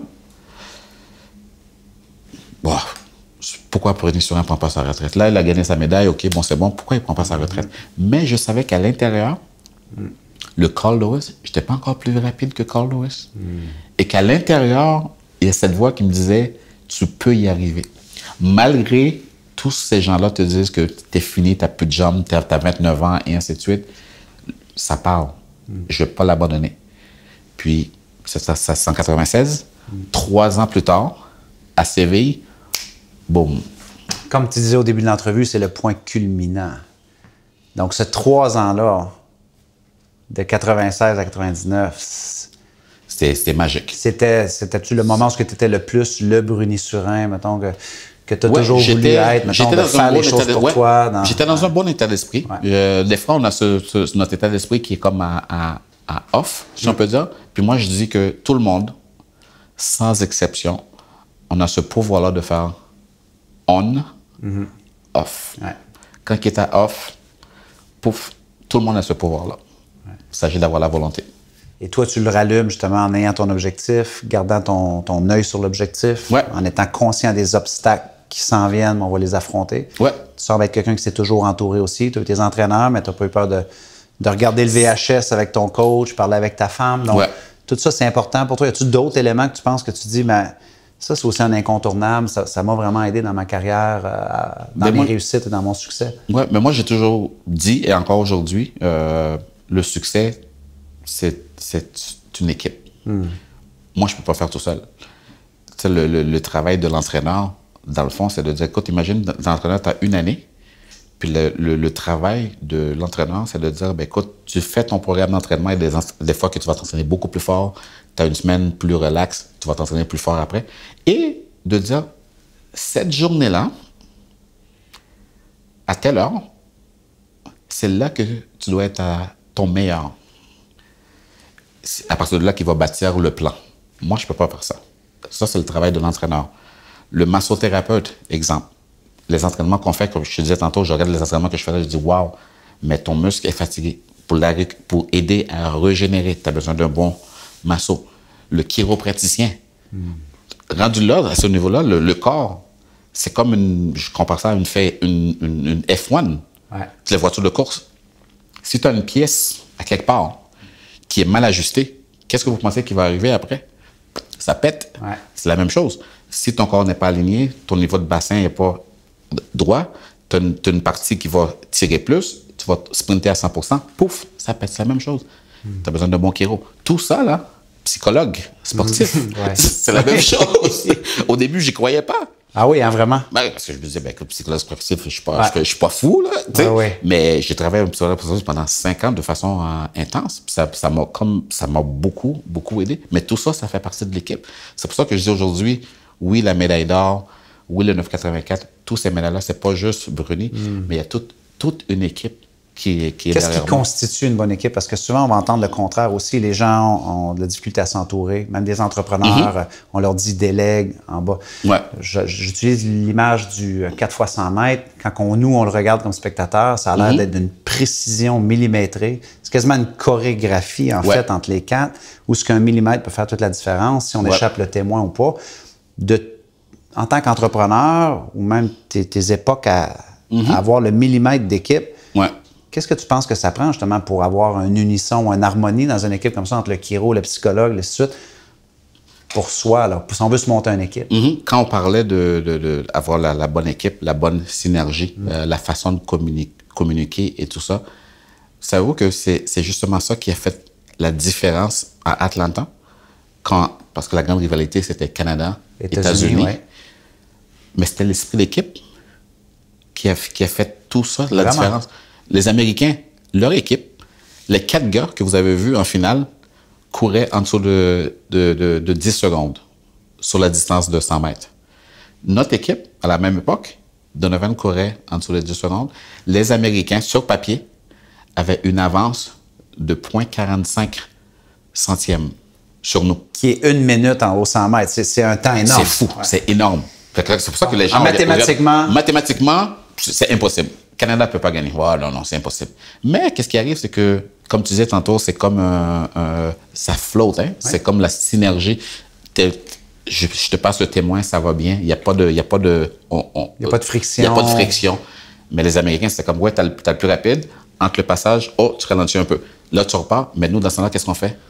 Bon, pourquoi Bruni Surin ne prend pas sa retraite? Là, il a gagné sa médaille, OK, bon, c'est bon. Pourquoi il ne prend pas sa retraite? Mm-hmm. Mais je savais qu'à l'intérieur, mm. le Carl Lewis, je n'étais pas encore plus rapide que Carl Lewis. Mm. Et qu'à l'intérieur, il y a cette voix qui me disait, tu peux y arriver. Malgré tous ces gens-là te disent que t'es fini, t'as plus de jambes, t'as, t'as vingt-neuf ans et ainsi de suite, ça parle. Mm. Je ne vais pas l'abandonner. Puis, c'est ça, c'est en quatre-vingt-seize. Mm. Trois ans plus tard, à Séville, boum. Comme tu disais au début de l'entrevue, c'est le point culminant. Donc, ces trois ans-là, de quatre-vingt-seize à quatre-vingt-dix-neuf, c'était, c'était magique. C'était, c'était-tu le moment où tu étais le plus le Bruni Surin, mettons, que, que tu as ouais, toujours voulu être, mettons, de faire les choses pour ouais, toi? Dans, j'étais dans ouais. un bon état d'esprit. Ouais. Euh, des fois, on a ce, ce, notre état d'esprit qui est comme à, à, à off, si mm. on peut dire. Puis moi, je dis que tout le monde, sans exception, on a ce pouvoir-là de faire on, mm-hmm. off. Ouais. Quand il est à off, pouf, tout le monde a ce pouvoir-là. Ouais. Il s'agit d'avoir la volonté. Et toi, tu le rallumes justement en ayant ton objectif, gardant ton, ton œil sur l'objectif, ouais. en étant conscient des obstacles qui s'en viennent, mais on va les affronter. Ouais. Tu sembles être quelqu'un qui s'est toujours entouré aussi. Tu as eu tes entraîneurs, mais tu n'as pas eu peur de, de regarder le V H S avec ton coach, parler avec ta femme. Donc, ouais. tout ça, c'est important pour toi. Y a-t-il d'autres éléments que tu penses que tu dis, mais ça, c'est aussi un incontournable. Ça m'a vraiment aidé dans ma carrière, euh, dans mais mes moi, réussites et dans mon succès. Oui, mais moi, j'ai toujours dit, et encore aujourd'hui, euh, le succès, c'est une équipe. Hmm. Moi, je ne peux pas faire tout seul. Le, le, le travail de l'entraîneur, dans le fond, c'est de dire, écoute, imagine, l'entraîneur, tu as une année, puis le, le, le travail de l'entraîneur, c'est de dire, ben, écoute, tu fais ton programme d'entraînement et des, des fois que tu vas t'entraîner beaucoup plus fort, tu as une semaine plus relaxe, tu vas t'entraîner plus fort après. Et de dire, cette journée-là, à telle heure, c'est là que tu dois être à ton meilleur. C'est à partir de là qu'il va bâtir le plan. Moi, je ne peux pas faire ça. Ça, c'est le travail de l'entraîneur. Le massothérapeute, exemple. Les entraînements qu'on fait, comme je te disais tantôt, je regarde les entraînements que je fais là, je dis, waouh, mais ton muscle est fatigué. Pour, la, pour aider à régénérer, tu as besoin d'un bon masso. Le chiropraticien. Mm. Rendu là, à ce niveau-là, le, le corps, c'est comme une, je compare ça à une, une, une, une F un. Ouais. Les voitures de course. Si tu as une pièce à quelque part qui est mal ajustée, qu'est-ce que vous pensez qui va arriver après? Ça pète. Ouais. C'est la même chose. Si ton corps n'est pas aligné, ton niveau de bassin n'est pas droit, tu as, as une partie qui va tirer plus, tu vas sprinter à cent pour cent, pouf, ça pète. C'est la même chose. Mm. Tu as besoin d'un bon chiro. Tout ça, là, psychologue, sportif, ouais. C'est la même chose. Au début, j'y croyais pas. Ah oui, hein, vraiment? Ben, parce que je me disais, ben, comme psychologue sportif, je ne suis, ouais. suis pas fou, là. Ouais, ouais. Mais j'ai travaillé avec un psychologue sportif pendant cinq ans de façon euh, intense. Puis ça, ça m'a comme, ça m'a beaucoup, beaucoup aidé. Mais tout ça, ça fait partie de l'équipe. C'est pour ça que je dis aujourd'hui, oui, la médaille d'or, oui, le neuf quatre-vingt-quatre, tous ces médailles-là, c'est pas juste Bruni, mm. mais il y a toute, toute une équipe qui, qui est Qu'est-ce derrière qui moi. constitue une bonne équipe? Parce que souvent, on va entendre le contraire aussi. Les gens ont, ont de la difficulté à s'entourer. Même des entrepreneurs, mm-hmm. on leur dit délègue en bas. Ouais. J'utilise l'image du quatre fois cent mètres. Quand on, nous, on le regarde comme spectateur, ça a l'air mm-hmm. d'être d'une précision millimétrée. C'est quasiment une chorégraphie, en ouais. fait, entre les quatre, où ce qu'un millimètre peut faire toute la différence, si on ouais. échappe le témoin ou pas. De, en tant qu'entrepreneur, ou même tes, tes époques à, mm-hmm. à avoir le millimètre d'équipe, ouais. qu'est-ce que tu penses que ça prend justement pour avoir un unisson, une harmonie dans une équipe comme ça entre le chiro, le psychologue, ainsi de suite, pour soi, là, si on veut se monter une équipe? Mm-hmm. Quand on parlait de, de, de avoir la, la bonne équipe, la bonne synergie, mm-hmm. euh, la façon de communi communiquer et tout ça, savez-vous que c'est justement ça qui a fait la différence à Atlanta, quand, parce que la grande rivalité, c'était Canada, États-Unis, États ouais. mais c'était l'esprit d'équipe qui a, qui a fait tout ça, la Vraiment? différence. Les Américains, leur équipe, les quatre gars que vous avez vus en finale, couraient en dessous de, de, de, de dix secondes sur la distance de cent mètres. Notre équipe, à la même époque, Donovan courait en dessous de dix secondes. Les Américains, sur papier, avaient une avance de zéro virgule quarante-cinq centièmes sur nous. Qui est une minute en haut cent mètres. C'est un temps énorme. C'est fou, ouais. c'est énorme. C'est pour ça que les gens... En mathématiquement... Mathématiquement, c'est impossible. Le Canada ne peut pas gagner. Oh, non, non, c'est impossible. Mais qu'est-ce qui arrive, c'est que, comme tu disais tantôt, c'est comme un, un, ça flotte, hein? Ouais. C'est comme la synergie. Je, je te passe le témoin, ça va bien. Il n'y a pas de... Il n'y a pas de, on, on, il y a pas de friction. Il n'y a pas de friction. Mais les Américains, c'était comme, ouais, tu as, as le plus rapide. Entre le passage, oh, tu ralentis un peu. Là, tu repars. Mais nous, dans ce temps-là, qu'est-ce qu'on fait?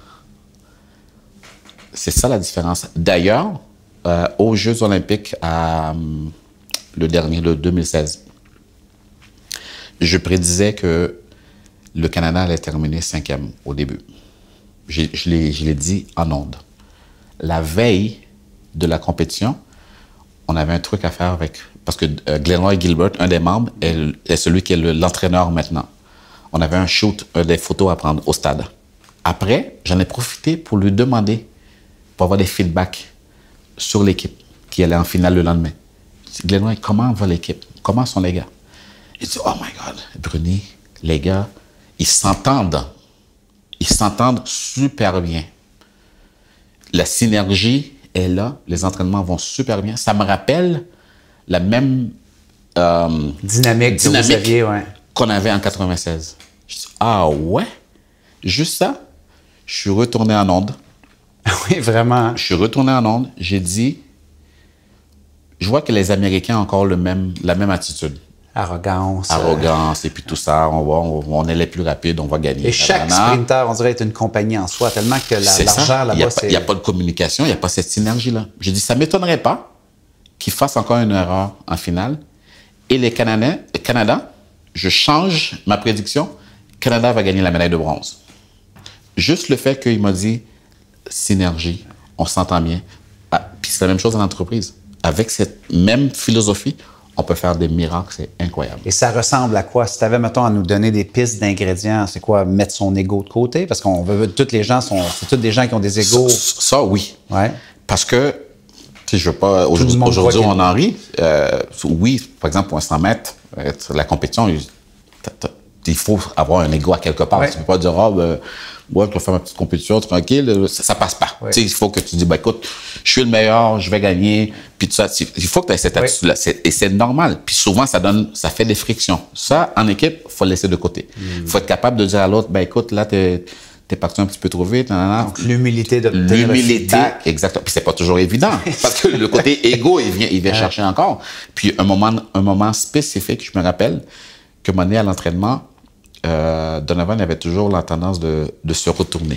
C'est ça la différence. D'ailleurs, euh, aux Jeux olympiques, à, euh, le dernier, le deux mille seize, je prédisais que le Canada allait terminer cinquième au début. Je, je l'ai dit en ondes. La veille de la compétition, on avait un truc à faire avec... Parce que euh, Glenroy Gilbert, un des membres, est, est celui qui est l'entraîneur maintenant. On avait un shoot, euh, des photos à prendre au stade. Après, j'en ai profité pour lui demander, pour avoir des feedbacks sur l'équipe qui allait en finale le lendemain. Glenroy, comment va l'équipe? Comment sont les gars? Il dit, oh my God, Bruni, les gars, ils s'entendent. Ils s'entendent super bien. La synergie est là, les entraînements vont super bien. Ça me rappelle la même euh, dynamique, dynamique ouais. qu'on avait en quatre-vingt-seize. Je dis, ah ouais? Juste ça? Je suis retourné en onde. Oui, vraiment. Je suis retourné en onde. J'ai dit, je vois que les Américains ont encore le même, la même attitude. Arrogance. Arrogance, euh... et puis tout ça, on, va, on, on est les plus rapides, on va gagner. Et chaque sprinter, on dirait, est une compagnie en soi, tellement que l'argent là-bas, c'est... Il n'y a pas de communication, il n'y a pas cette synergie-là. Je dis, ça ne m'étonnerait pas qu'ils fassent encore une erreur en finale. Et les Canadiens, le Canada, je change ma prédiction, Canada va gagner la médaille de bronze. Juste le fait qu'il m'a dit, synergie, on s'entend bien. Ah, puis c'est la même chose en entreprise. Avec cette même philosophie, on peut faire des miracles, c'est incroyable. Et ça ressemble à quoi? Si tu avais, mettons, à nous donner des pistes d'ingrédients, c'est quoi? Mettre son ego de côté? Parce qu'on veut, toutes les gens sont, c'est tous des gens qui ont des égos. Ça, ça oui. Ouais. Parce que, tu sais, je veux pas, aujourd'hui, aujourd'hui on en rit. Euh, oui, par exemple, pour un cent mètres, la compétition, il, il faut avoir un ego à quelque part. Ouais. Tu peux pas dire, ah, oh, ben, ouais, je vais faire ma petite compétition tranquille, ça, ça passe pas. Ouais. Tu sais, il faut que tu dis, ben, écoute, je suis le meilleur, je vais gagner, puis tout ça. Il faut que tu aies cette attitude-là. Ouais. Et c'est normal. Puis souvent, ça donne, ça fait des frictions. Ça, en équipe, il faut le laisser de côté. Il mm. faut être capable de dire à l'autre, ben, écoute, là, t'es, t'es parti un petit peu trop vite. Nanana. Donc, l'humilité de L'humilité, exactement. Puis c'est pas toujours évident. Parce que le côté égo, il vient, il vient ouais. chercher encore. Puis un moment, un moment spécifique, je me rappelle, que mon année à l'entraînement, Euh, Donovan avait toujours la tendance de, de se retourner.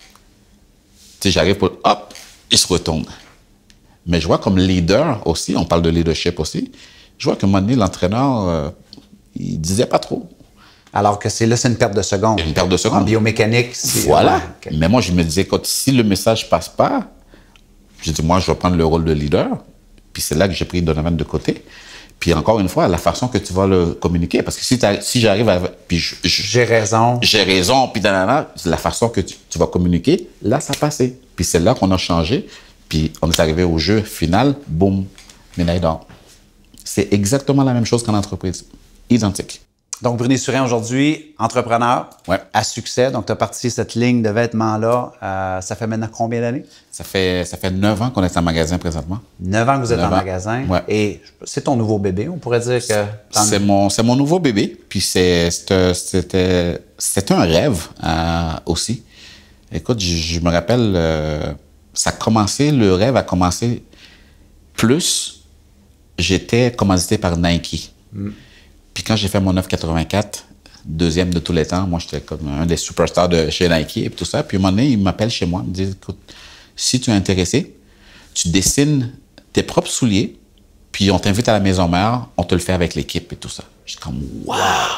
Tu sais, j'arrive pour... Hop, il se retourne. Mais je vois comme leader aussi, on parle de leadership aussi, je vois que à un moment donné, l'entraîneur, euh, il disait pas trop. Alors que c'est là, c'est une perte de seconde. Une perte de seconde. En biomécanique, c'est... Voilà. Ouais, okay. Mais moi, je me disais, écoute, si le message passe pas, je dis, moi, je vais prendre le rôle de leader. Puis c'est là que j'ai pris Donovan de côté. Puis encore une fois, la façon que tu vas le communiquer. Parce que si, si j'arrive à... Puis je, je, j'ai raison. J'ai raison, puis nanana, la façon que tu, tu vas communiquer, là, ça passait. Puis c'est là qu'on a changé. Puis on est arrivé au jeu final, boum, médaille d'or. C'est exactement la même chose qu'en entreprise. Identique. Donc, Bruni Surin, aujourd'hui, entrepreneur ouais. à succès. Donc, tu as parti cette ligne de vêtements-là. Euh, ça fait maintenant combien d'années? Ça fait, ça fait neuf ans qu'on est en magasin présentement. Neuf ans que vous êtes en ans. magasin. Ouais. Et c'est ton nouveau bébé, on pourrait dire que... C'est mon, c'est mon nouveau bébé. Puis c'est, c'était, c'était un rêve euh, aussi. Écoute, je, je me rappelle, euh, ça a commencé, le rêve a commencé plus, j'étais commandité par Nike. Mm. Puis quand j'ai fait mon neuf quatre-vingt-quatre, deuxième de tous les temps, moi, j'étais comme un des superstars de chez Nike et tout ça. Puis à un moment donné, il m'appelle chez moi, il me dit, écoute, si tu es intéressé, tu dessines tes propres souliers, puis on t'invite à la maison mère, on te le fait avec l'équipe et tout ça. J'étais comme, waouh!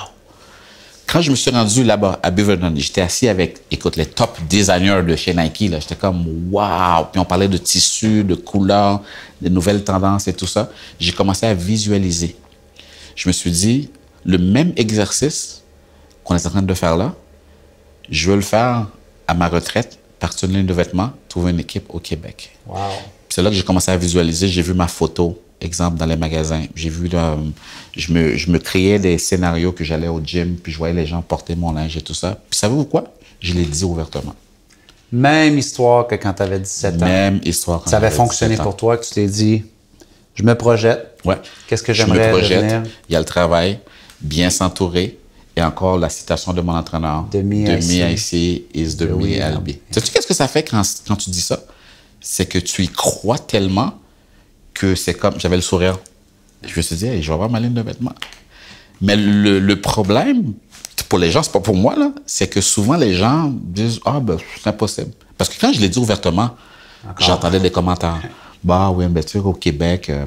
Quand je me suis rendu là-bas, à Beaverton, j'étais assis avec, écoute, les top designers de chez Nike, là. J'étais comme, waouh! Puis on parlait de tissus, de couleurs, de nouvelles tendances et tout ça. J'ai commencé à visualiser. Je me suis dit, le même exercice qu'on est en train de faire là, je veux le faire à ma retraite, partir d'une ligne de vêtements, trouver une équipe au Québec. Wow. C'est là que j'ai commencé à visualiser. J'ai vu ma photo, exemple, dans les magasins. J'ai vu, euh, je, me, je me créais des scénarios que j'allais au gym, puis je voyais les gens porter mon linge et tout ça. Puis savez-vous quoi? Je l'ai dit ouvertement. Même histoire que quand tu avais dix-sept ans. Même histoire quand ça avait fonctionné pour toi, que tu t'es dit... Je me projette. Ouais. Qu'est-ce que j'aimerais devenir? Je me projette. Il y a le travail, bien s'entourer, et encore la citation de mon entraîneur. De me, de me I see is the me I'll be. Sais-tu qu'est-ce que ça fait quand, quand tu dis ça? C'est que tu y crois tellement que c'est comme... J'avais le sourire. Je me suis dit, hey, je vais avoir ma ligne de vêtements. Mais le, le problème, pour les gens, c'est pas pour moi, là, c'est que souvent les gens disent, ah, ben, c'est impossible. Parce que quand je l'ai dit ouvertement, j'entendais des commentaires. Bah oui, bien sûr, au Québec, euh,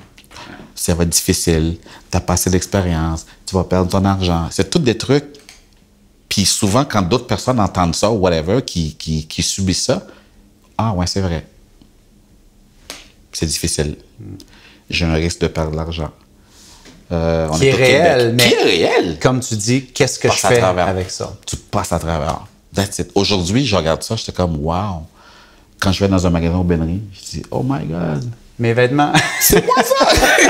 ça va être difficile. Tu n'as pas assez d'expérience. Tu vas perdre ton argent. C'est tous des trucs. Puis souvent, quand d'autres personnes entendent ça, ou whatever, qui, qui, qui subissent ça, ah ouais, c'est vrai. C'est difficile. Mm. J'ai un risque de perdre de l'argent. Euh, qui est, est réel, mais qui est réel. Comme tu dis, qu'est-ce que je fais avec ça? Tu passes à travers. That's it. Aujourd'hui, je regarde ça, j'étais comme, wow. Quand je vais dans un magasin au Benry, je dis, oh my God. Mes vêtements. C'est moi ça!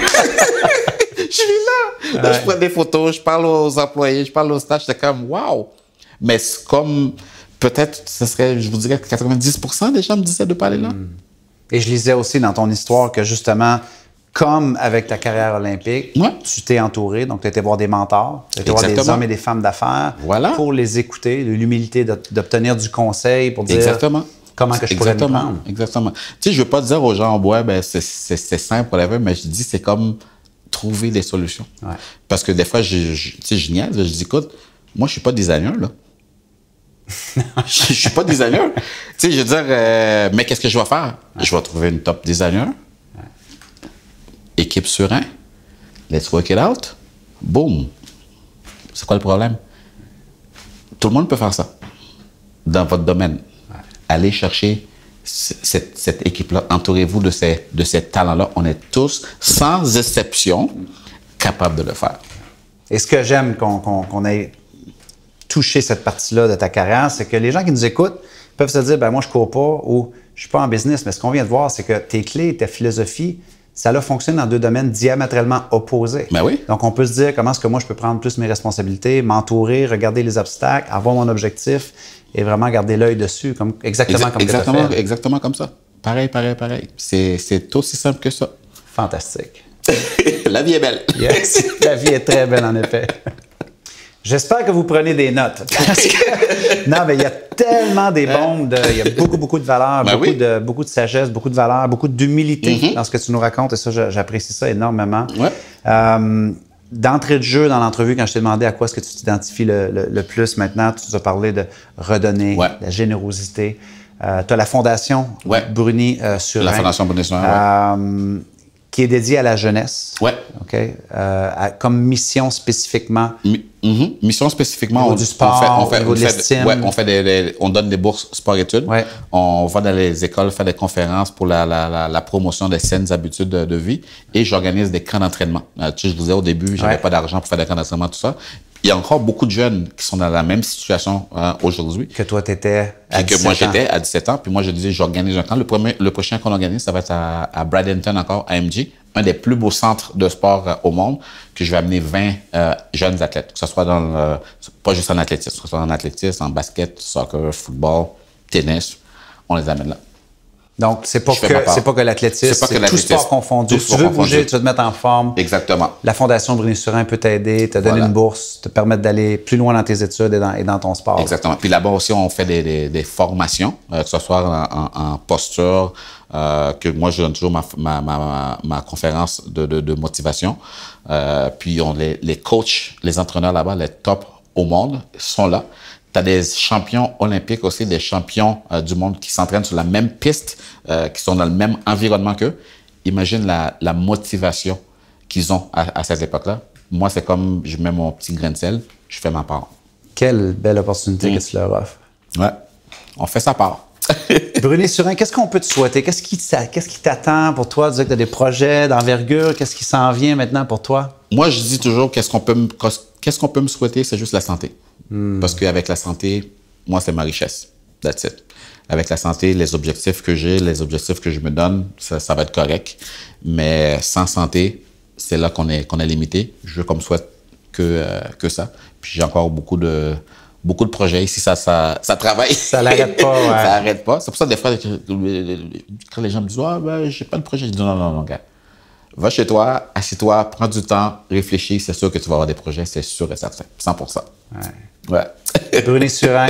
Je suis là. Là ouais. Je prends des photos, je parle aux employés, je parle aux stages, j'étais comme, wow. Mais c'est comme, peut-être, ce serait, je vous dirais que quatre-vingt-dix pour cent des gens me disaient de pas aller là. Et je lisais aussi dans ton histoire que justement, comme avec ta carrière olympique, ouais. tu t'es entouré, donc tu as été voir des mentors, tu as été voir des hommes et des femmes d'affaires voilà. pour les écouter, de l'humilité d'obtenir du conseil pour dire Exactement. comment que je pourrais Exactement. me prendre. Exactement. Tu sais, je ne veux pas dire aux gens, ouais, ben, c'est simple, whatever, mais je dis, c'est comme trouver des solutions. Ouais. Parce que des fois, je, je, tu sais, je niaise, je dis, écoute, moi, je suis pas designer, là. Je suis pas designer. Tu sais, je veux dire, euh, mais qu'est-ce que je vais faire? Ouais. Je vais trouver une top designer. Ouais. Équipe Surin. Let's work it out. Boom. C'est quoi le problème? Tout le monde peut faire ça dans votre domaine. Ouais. Allez chercher cette, cette équipe-là. Entourez-vous de ces, de ces talents-là. On est tous, sans exception, capables de le faire. Et ce que j'aime qu'on qu'on, qu'on ait touché cette partie-là de ta carrière, c'est que les gens qui nous écoutent peuvent se dire, ben moi, je ne cours pas ou je ne suis pas en business. Mais ce qu'on vient de voir, c'est que tes clés, ta philosophie, ça a fonctionné dans deux domaines diamétralement opposés. Ben oui. Donc, on peut se dire comment est-ce que moi, je peux prendre plus mes responsabilités, m'entourer, regarder les obstacles, avoir mon objectif et vraiment garder l'œil dessus, comme, exactement Exa- comme exactement, fait. Exactement comme ça. Pareil, pareil, pareil. C'est, c'est aussi simple que ça. Fantastique. La vie est belle. Yes, la vie est très belle, en effet. J'espère que vous prenez des notes. Parce que, non, mais il y a tellement des bombes, de, il y a beaucoup, beaucoup de valeurs, ben beaucoup, oui. de, beaucoup de sagesse, beaucoup de valeurs, beaucoup d'humilité mm-hmm. dans ce que tu nous racontes. Et ça, j'apprécie ça énormément. Ouais. Euh, d'entrée de jeu dans l'entrevue, quand je t'ai demandé à quoi est-ce que tu t'identifies le, le, le plus maintenant, tu nous as parlé de redonner, ouais. la générosité. Euh, tu as la Fondation ouais. Bruni euh, Surin. La Fondation Bruni Surin, euh, qui est dédiée à la jeunesse. Oui. OK. Euh, à, comme mission spécifiquement. Mi- mm-hmm. Mission spécifiquement. Au niveau on, du sport, on fait, on fait, au niveau on de fait, l'estime. Ouais, on, fait des, des, on donne des bourses sport-études. Ouais. On va dans les écoles faire des conférences pour la, la, la, la promotion des saines habitudes de, de vie. Et j'organise des camps d'entraînement. Euh, tu sais, je vous disais au début, j'avais ouais. pas d'argent pour faire des camps d'entraînement, tout ça. Il y a encore beaucoup de jeunes qui sont dans la même situation hein, aujourd'hui. Que toi, tu étais à dix-sept ans. Que moi, j'étais à dix-sept ans. Puis moi, je disais, j'organise un camp. Le, premier, le prochain qu'on organise, ça va être à, à Bradenton, encore, à M G, un des plus beaux centres de sport euh, au monde, que je vais amener vingt euh, jeunes athlètes, que ce soit dans le, pas juste en athlétisme, que ce soit en athlétisme, en basket, soccer, football, tennis. On les amène là. Donc, c'est pas, que, c'est pas que l'athlétisme, c'est, c'est tout sport confondu. Tu veux bouger, tu veux te mettre en forme. Exactement. La Fondation Bruni Surin peut t'aider, te donner voilà. une bourse, te permettre d'aller plus loin dans tes études et dans, et dans ton sport. Exactement. Puis là-bas aussi, on fait des, des, des formations, euh, que ce soit en, en, en posture, euh, que moi, je donne toujours ma, ma, ma, ma conférence de, de, de motivation. Euh, puis on les, les coachs, les entraîneurs là-bas, les tops au monde, sont là. Tu as des champions olympiques aussi, des champions euh, du monde qui s'entraînent sur la même piste, euh, qui sont dans le même environnement qu'eux. Imagine la, la motivation qu'ils ont à, à cette époque-là. Moi, c'est comme je mets mon petit grain de sel, je fais ma part. Quelle belle opportunité mmh. que tu leur offres. Ouais, on fait sa part. Bruni Surin, qu'est-ce qu'on peut te souhaiter? Qu'est-ce qui, qu'est-ce qui t'attend pour toi? Tu dis que tu as des projets d'envergure. Qu'est-ce qui s'en vient maintenant pour toi? Moi, je dis toujours qu'est-ce qu'on peut me, qu'est-ce qu'on peut me souhaiter, c'est juste la santé. Hmm. Parce qu'avec la santé, moi, c'est ma richesse. That's it. Avec la santé, les objectifs que j'ai, les objectifs que je me donne, ça, ça va être correct. Mais sans santé, c'est là qu'on est, qu'on est limité. Je veux qu'on me souhaite que, euh, que ça. Puis j'ai encore beaucoup de, beaucoup de projets ici. Ça, ça, ça travaille. Ça n'arrête pas, ouais. Ça n'arrête pas. C'est pour ça que des fois, quand les gens me disent « Ah, ben, j'ai pas de projet », je dis « Non, non, non, gars. Va chez toi, assieds-toi, prends du temps, réfléchis. C'est sûr que tu vas avoir des projets, c'est sûr et certain. cent pour cent. Ouais. Ouais. Bruni Surin,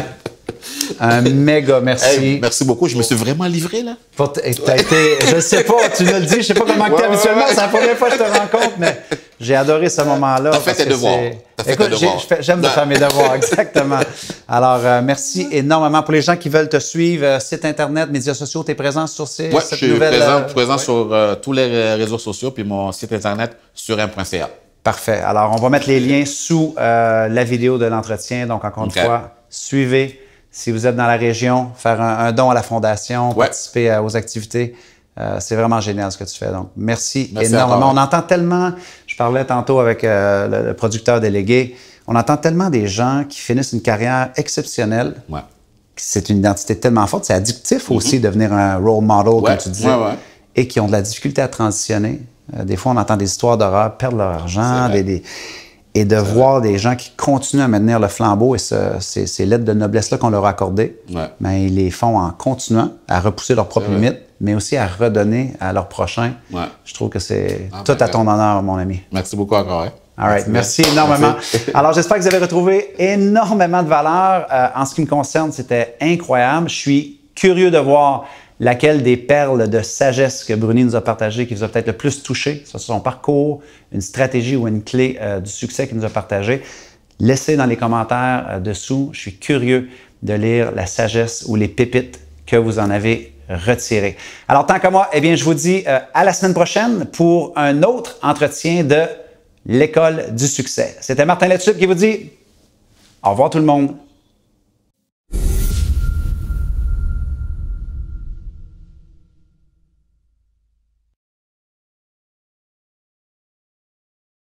un méga merci. Hey, merci beaucoup. Je me suis vraiment livré, là. Pour t- t'as été, je ne sais pas, tu me le dis, je ne sais pas comment ouais, tu es habituellement. Ouais, ouais. C'est la première fois que je te rencontre, mais j'ai adoré ce moment-là. T'as fait tes devoirs. T'as fait tes devoirs. J'aime de faire mes devoirs, exactement. Alors, euh, merci énormément. Pour les gens qui veulent te suivre, euh, site Internet, médias sociaux, tu es présent sur ces, ouais, cette je suis nouvelle... présent, euh, présent ouais. sur euh, tous les réseaux sociaux, puis mon site Internet, surin point c a. Parfait. Alors, on va mettre les liens sous euh, la vidéo de l'entretien. Donc, encore okay. une fois, suivez. Si vous êtes dans la région, faire un, un don à la Fondation, ouais. participer à, aux activités. Euh, c'est vraiment génial ce que tu fais. Donc, merci, merci énormément. On entend tellement, je parlais tantôt avec euh, le, le producteur délégué, on entend tellement des gens qui finissent une carrière exceptionnelle. Ouais. C'est une identité tellement forte. C'est addictif mm-hmm. aussi de devenir un role model, ouais. comme tu disais, ouais, ouais. et qui ont de la difficulté à transitionner. Euh, des fois, on entend des histoires d'horreur, perdre leur argent, des, des, et de c'est voir vrai. Des gens qui continuent à maintenir le flambeau et ce, ces, ces lettres de noblesse-là qu'on leur a accordées, ouais. ben, ils les font en continuant à repousser leurs propres limites, mais aussi à redonner à leurs prochains. Ouais. Je trouve que c'est ah, tout ben, à ton honneur, mon ami. Merci beaucoup encore. Hein. All right. Merci, Merci énormément. Merci. Alors, j'espère que vous avez retrouvé énormément de valeur. Euh, en ce qui me concerne, c'était incroyable. Je suis curieux de voir laquelle des perles de sagesse que Bruni nous a partagées, qui vous a peut-être le plus touché, soit son parcours, une stratégie ou une clé euh, du succès qu'il nous a partagé. Laissez dans les commentaires euh, dessous. Je suis curieux de lire la sagesse ou les pépites que vous en avez retirées. Alors, tant que moi, eh bien, je vous dis euh, à la semaine prochaine pour un autre entretien de l'École du succès. C'était Martin Latulippe qui vous dit au revoir tout le monde.